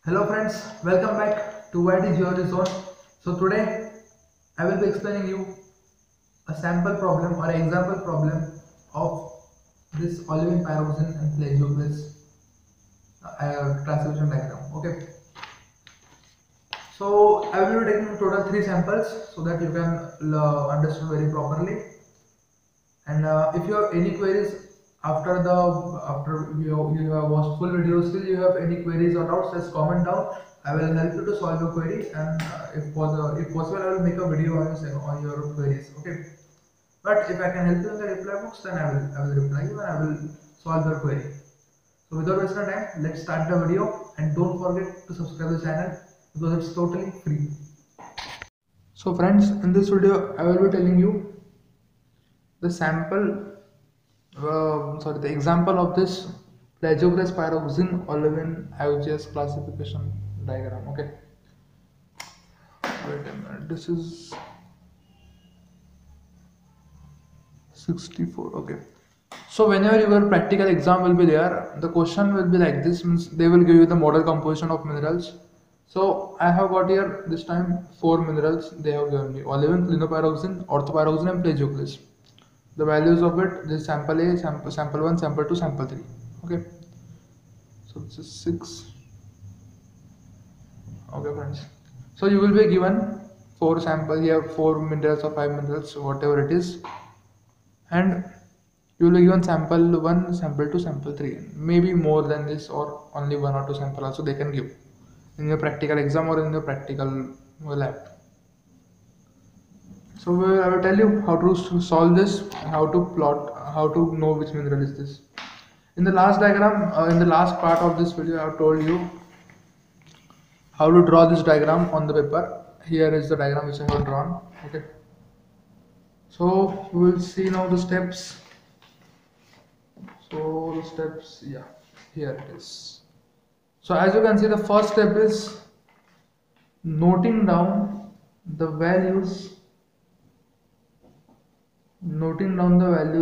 Hello friends, welcome back to YT Geology Zone. So today I will be explaining you a sample problem or example problem of this olivine pyroxene and plagioclase transcription diagram. Okay. So I will be taking total 3 samples so that you can understand very properly. And if you have any queries after you have watched full video, still you have any queries or doubts, just comment down. I will help you to solve your query, and if possible, I will make a video on your queries. Okay. But if I can help you in the reply box, then I will reply you and I will solve your query. So without wasting time, let's start the video, and don't forget to subscribe the channel because it's totally free. So friends, in this video, I will be telling you the the example of this plagioclase pyroxene olivine IUGS classification diagram. Okay, wait a minute, this is 64. Okay, so whenever your practical exam will be there, the question will be like this, means they will give you the model composition of minerals. So I have got here this time 4 minerals they have given me: olivine, clinopyroxene, orthopyroxene and plagioclase. The values of it, this sample A, sample 1, sample 2, sample 3. Okay, so this is 6. Okay friends, so you will be given 4 samples here, 4 minerals or 5 minerals, whatever it is, and you will be given sample 1, sample 2, sample 3. Maybe more than this, or only 1 or 2 sample also they can give in your practical exam or in your practical lab. So I will tell you how to solve this, how to plot, how to know which mineral is this. In the last diagram, in the last part of this video, I have told you how to draw this diagram on the paper. Here is the diagram which I have drawn. Okay. So we will see now the steps. So the steps, yeah, here it is. So as you can see, the first step is noting down the values. Noting down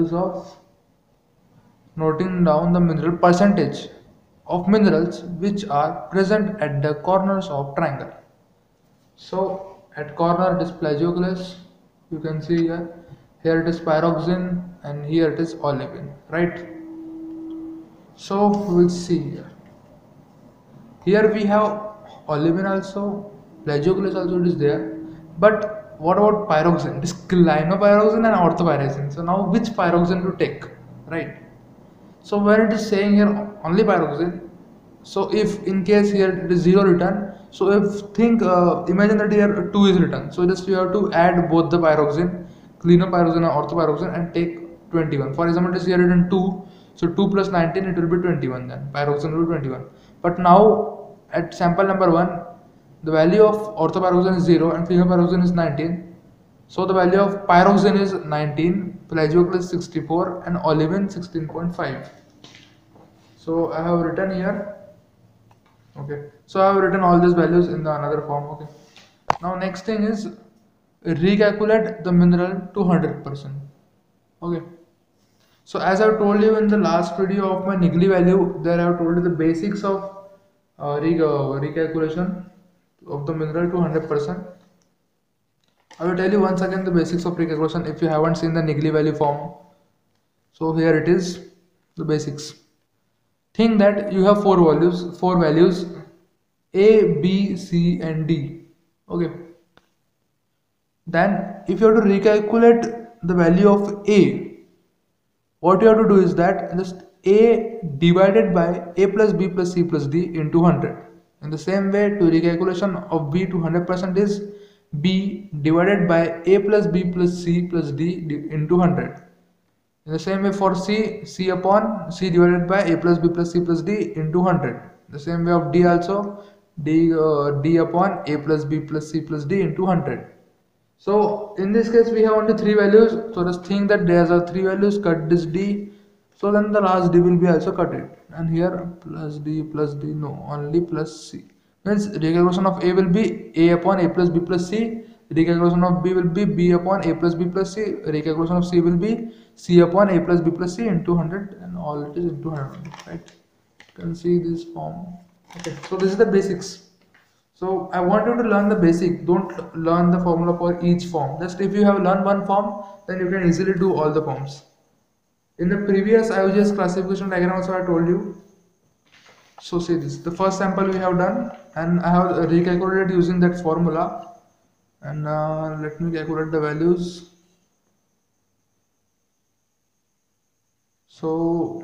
the mineral percentage of minerals which are present at the corners of triangle. So at corner it is plagioclase, you can see here it is pyroxene, and here it is olivine, right? So we will see here we have olivine also, plagioclase also it is there, but what about pyroxene? It is clinopyroxene and orthopyroxene. So now which pyroxene to take, right? So when it is saying here only pyroxene, so if in case here it is 0 written, so if imagine that here 2 is written, so just you have to add both the pyroxene, clinopyroxene and orthopyroxene, and take 21. For example, it is here written 2, so 2 plus 19 it will be 21. Then pyroxene will be 21. But now at sample number 1, the value of orthopyroxene is 0 and clinopyroxene is 19. So the value of pyroxene is 19, plagioclase 64 and olivine 16.5. So I have written here. Okay. So I have written all these values in the another form. Okay. Now next thing is recalculate the mineral to 100%. Okay. So as I have told you in the last video of my Nigli value, there I have told you the basics of recalculation of the mineral to 100%. I will tell you once again the basics of recalculation if you haven't seen the Nigli value form. So here it is, the basics. Think that you have four values A, B, C and D. Okay. Then if you have to recalculate the value of A, what you have to do is that just A divided by A plus B plus C plus D into 100. In the same way, to recalculation of B to 100% is B divided by A plus B plus C plus D into 100. In the same way for C, C upon C divided by A plus B plus C plus D into 100. The same way of D also, D upon A plus B plus C plus D into 100. So in this case we have only 3 values. So just think that there are 3 values, cut this D. So then the last D will be also cut it. And here plus D, no, only plus C. Means recalculation of A will be A upon A plus B plus C. Recalculation of B will be B upon A plus B plus C. Recalculation of C will be C upon A plus B plus C into 100, and all it is into 100, right? You can see this form. Okay, so this is the basics. So I want you to learn the basic. Don't learn the formula for each form. Just if you have learned one form, then you can easily do all the forms. In the previous IOGS classification diagram also I told you. So see this, the first sample we have done, and I have recalculated using that formula. And let me calculate the values. So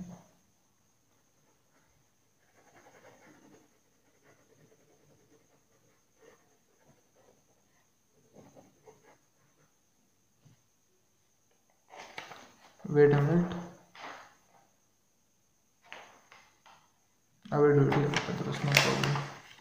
wait a minute, I will do it here. There is no problem.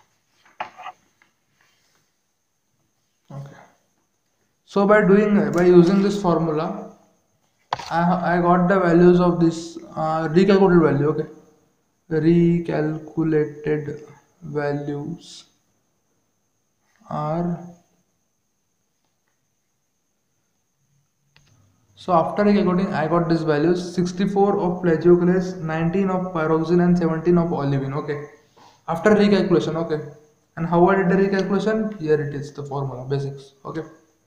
Okay. So by using this formula, I got the values of this recalculated value. Okay, recalculated values are, so after recalculating I got these values: 64 of plagioclase, 19 of pyroxene, and 17 of olivine. Okay, after recalculation. Okay, and how I did the recalculation? Here it is, the formula basics. Okay,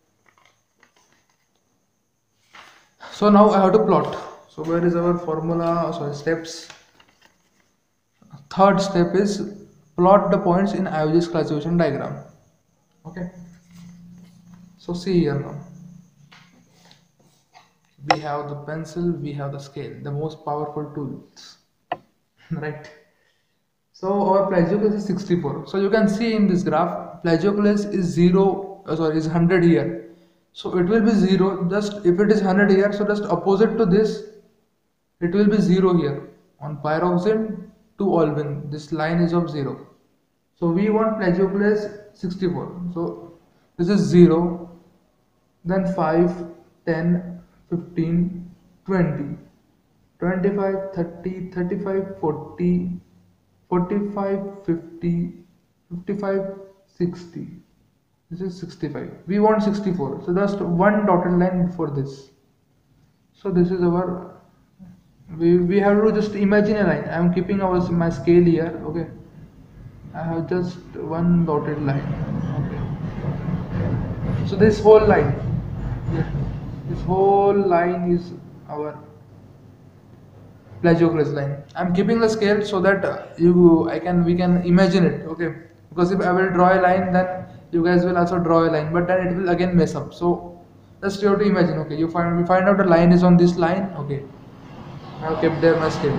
so now I have to plot. So where is our formula? Sorry, steps. Third step is plot the points in IOGS classification diagram. Okay, so see here now. We have the pencil, we have the scale, the most powerful tools, right? So our plagioclase is 64. So you can see in this graph, plagioclase is 0, is 100 here. So it will be 0, just if it is 100 here, so just opposite to this, it will be 0 here. On pyroxene to olivine, this line is of 0. So we want plagioclase 64. So this is 0, then 5, 10, 15, 20, 25, 30, 35, 40, 45, 50, 55, 60. This is 65. We want 64. So just one dotted line before this. So this is our, we have to just imagine a line. I am keeping my scale here. Okay, I have just one dotted line. Okay, so this whole line, yeah, this whole line is our plagioclase line. I'm keeping the scale so that we can imagine it. Okay, because if I will draw a line, then you guys will also draw a line, but then it will again mess up. So just you have to imagine. Okay, we find out the line is on this line. Okay, I have kept there my scale.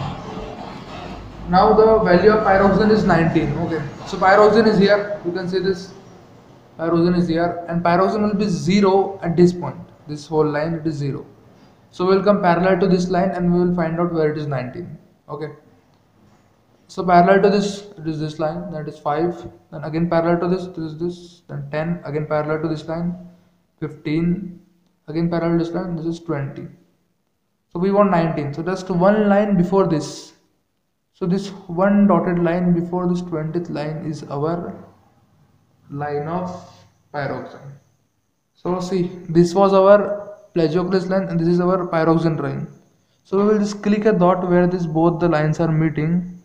Now the value of pyroxene is 19. Okay, so pyroxene is here. You can see this. Pyroxene is here, and pyroxene will be 0 at this point. This whole line, it is 0. So we will come parallel to this line and we will find out where it is 19. Okay, so parallel to this, it is this line, that is 5. Then again parallel to this is this. Then 10, again parallel to this line. 15, again parallel to this line, this is 20. So we want 19. So just one line before this. So this one dotted line before this 20th line is our line of pyroxene. So see, this was our plagioclase line and this is our pyroxene line. So we will just click a dot where both the lines are meeting.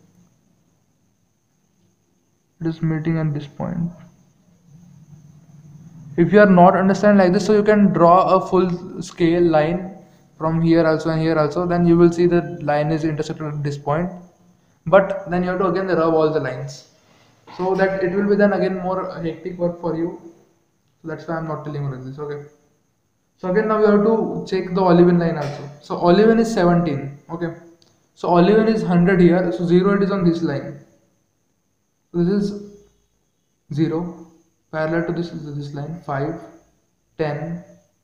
It is meeting at this point. If you are not understand like this, so you can draw a full scale line from here also and here also, then you will see the line is intersected at this point. But then you have to again rub all the lines, so that it will be then again more hectic work for you. So that's why I'm not telling you like this. Okay, so again now we have to check the olivine line also. So olivine is 17. Okay, so olivine is 100 here, so 0 it is on this line. So this is 0, parallel to this is this line. 5, 10,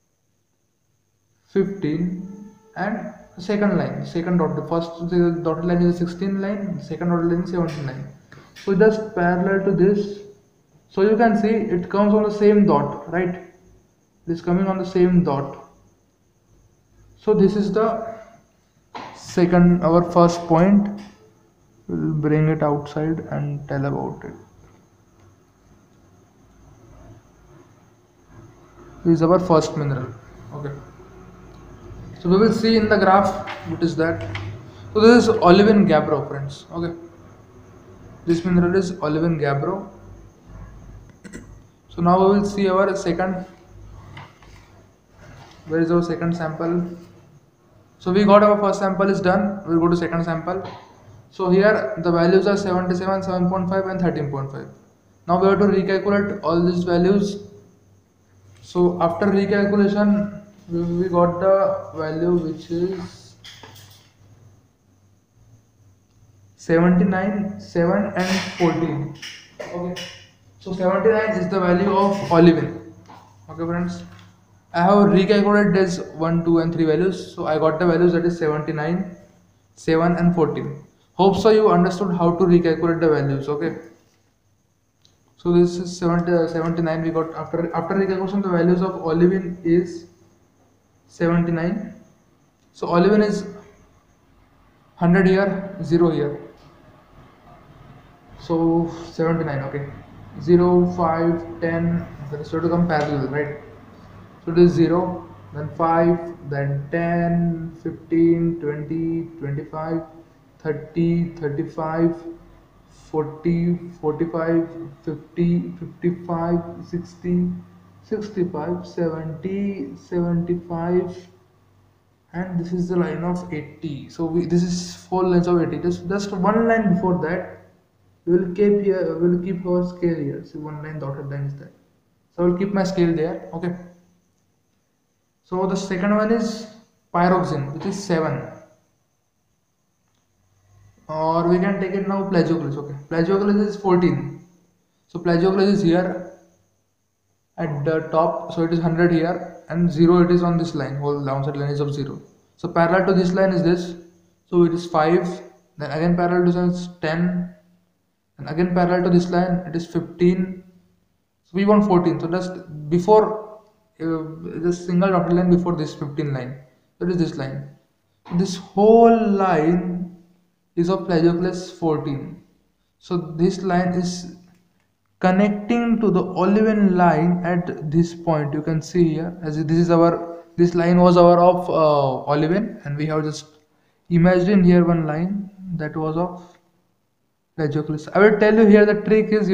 15, and second line, second dot, the first dotted line is 16 line, second dotted line is 17 line. So just parallel to this, so you can see it comes on the same dot, right? It is coming on the same dot. So this is the second, our first point. We'll bring it outside and tell about it. This is our first mineral. Okay, so we will see in the graph what is that. So this is olivine gabbro, friends. Okay, This mineral is olivine gabbro. So now we will see our second. Where is our second sample? So we got our first sample is done. We'll go to second sample. So here the values are 77, 7.5 and 13.5. Now we have to recalculate all these values. So after recalculation, we got the value which is 79, 7 and 14. Okay. So 79 is the value of olivine. Okay friends. I have recalculated this 1, 2 and 3 values. So I got the values that is 79, 7 and 14. Hope so you understood how to recalculate the values. Okay. So this is 79 we got after recalculation the values of olivine is 79. So olivine is 100 here, 0 here. So 79, okay. 0, 5, 10, the rest have to come parallel, right? So it is 0, then 5, then 10, 15, 20, 25, 30, 35, 40, 45, 50, 55, 60, 65, 70, 75, and this is the line of 80. So this is 4 lines of 80. Just one line before that, we will keep our scale here. So one line dotted line is that. So I will keep my scale there. Okay. So the second one is pyroxene, which is 7. Or we can take it now plagioclase. Okay. Plagioclase is 14. So plagioclase is here at the top. So it is 100 here and 0 it is on this line. Whole downside line is of 0. So parallel to this line is this. So it is 5. Then again parallel to this line is 10. And again parallel to this line it is 15. So we want 14. So just before this single dotted line before this 15 line, that is this line. This whole line is of plagioclase 14. So this line is connecting to the olivine line at this point. You can see here as this line was our of olivine, and we have just imagined here one line that was of plagioclase. I will tell you here the trick is,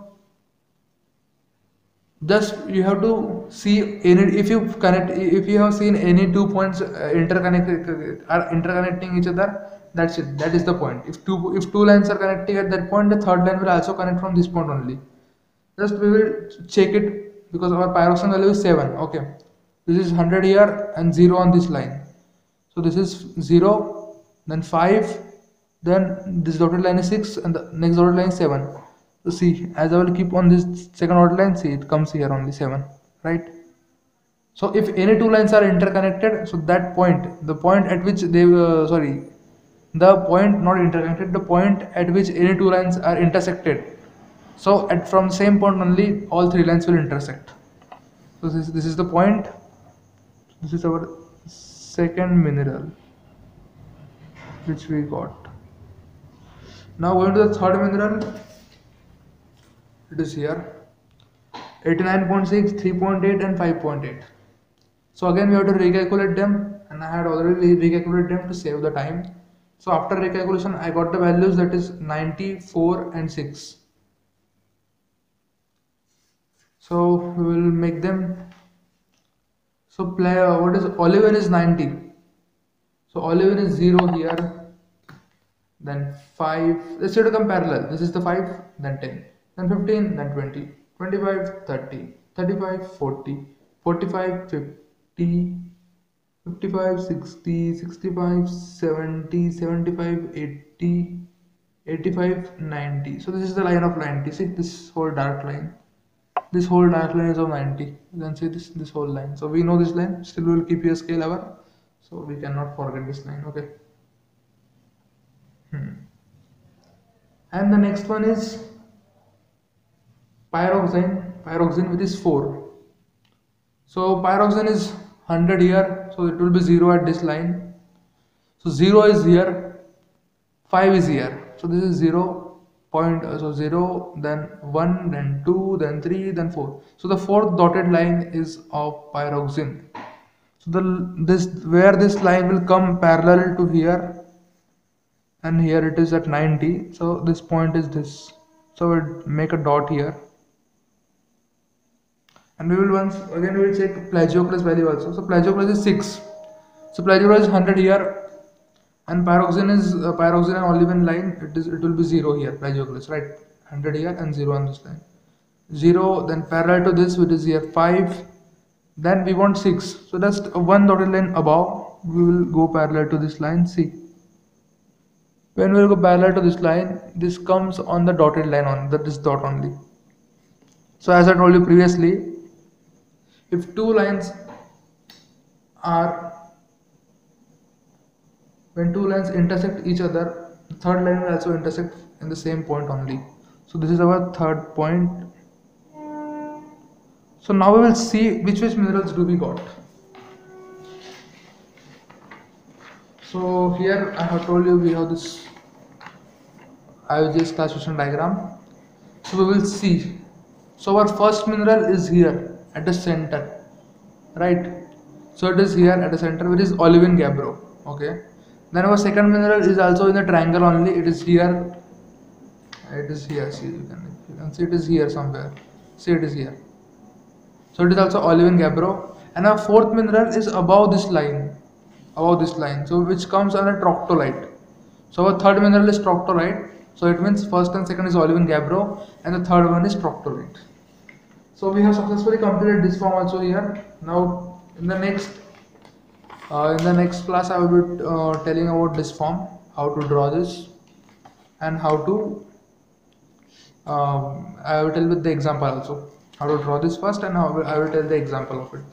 just you have to see any, if you have seen any 2 points interconnecting each other, that's it, that is the point. If two lines are connecting at that point, the third line will also connect from this point only. Just we will check it because our pyroxene value is 7. Okay, this is 100 here and 0 on this line. So this is 0, then 5, then this dotted line is 6 and the next dotted line is 7. So see, as I will keep on this second dotted line, see it comes here only 7, right? So if any two lines are interconnected, so that point, the point at which they the point not interconnected, the point at which any two lines are intersected, so from the same point only all three lines will intersect. So this is the point. This is our second mineral which we got. Now going to the third mineral, it is here 89.6, 3.8 and 5.8. So again we have to recalculate them, and I had already recalculated them to save the time. So after recalculation I got the values, that is 94 and 6. So we will make them. So what is olivine is 90. So olivine is 0 here, then 5. Let's try to come parallel. This is the 5, then 10, then 15, then 20, 25, 30, 35, 40, 45, 50, 55, 60, 65, 70, 75, 80, 85, 90. So this is the line of 90. See this whole dark line. This whole dark line is of 90. You can see this whole line. So we know this line. Still we will keep your scale ever. So we cannot forget this line. Okay. And the next one is pyroxene, which is 4. So pyroxene is 100 here, so it will be 0 at this line. So 0 is here, 5 is here. So this is 0 point, so 0, then 1, then 2, then 3, then 4. So the fourth dotted line is of pyroxene. So where this line will come parallel to here, and here it is at 90. So this point is this. So we'll make a dot here, and we will once again we will check plagioclase value also. So plagioclase is 6. So plagioclase is 100 here, and pyroxene and olivine line, it will be 0 here, plagioclase, right? 100 here and 0 on this line. 0, then parallel to this, which is here 5. Then we want 6. So just one dotted line above, we will go parallel to this line C. When we will go parallel to this line, this comes on the dotted line on this dot only. So as I told you previously, if two lines are when two lines intersect each other, the third line will also intersect in the same point only. So this is our third point. So now we will see which minerals do we got. So here I have told you we have this IOGS classification diagram. So we will see. So our first mineral is here at the center, right? So it is here at the center, which is olivine gabbro. Okay. Then our second mineral is also in the triangle only. It is here. It is here. See, you can see it is here somewhere. See, it is here. So it is also olivine gabbro. And our fourth mineral is above this line. Above this line. So which comes under troctolite. So our third mineral is troctolite. So it means first and second is olivine gabbro, and the third one is troctolite. So we have successfully completed this form also here. Now in the next class I will be telling about this form, how to draw this, and how to I will tell with the example also how to draw this first, and I will tell the example of it.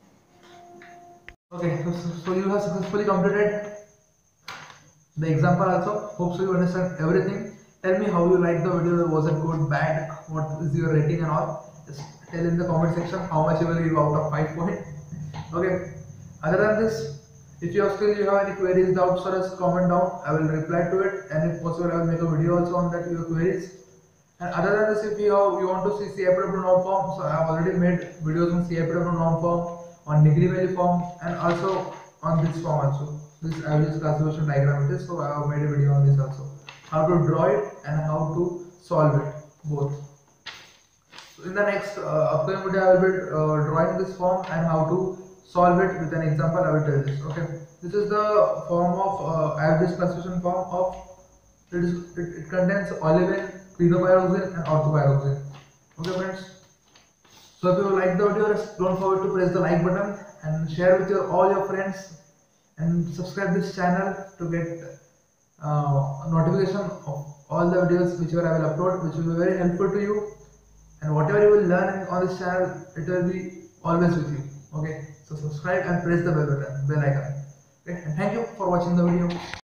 Okay, so you have successfully completed the example also. Hope so you understand everything. Tell me how you like the video. Was it good, bad? What is your rating and all? Just tell in the comment section how much you will give out of 5 points. Okay. Other than this, if you have any queries, doubts, or else comment down. I will reply to it, and if possible, I will make a video also on that your queries. And other than this, if you want to see CIPW norm form, so I have already made videos on CIPW norm form, on degree value form, and also on this form also. This average classification diagram it is. So I have made a video on this also. How to draw it and how to solve it both. So in the next upcoming video, I will be drawing this form and how to solve it with an example. I will tell this. Okay, this is the form of average classification form of it contains olivine, clinopyroxene, and orthopyroxene. Okay, friends. So if you like the video, don't forget to press the like button and share with all your friends, and subscribe this channel to get notification of all the videos which I will upload, which will be very helpful to you, and whatever you will learn on this channel, it will be always with you. Okay, so subscribe and press the bell icon. Okay, and thank you for watching the video.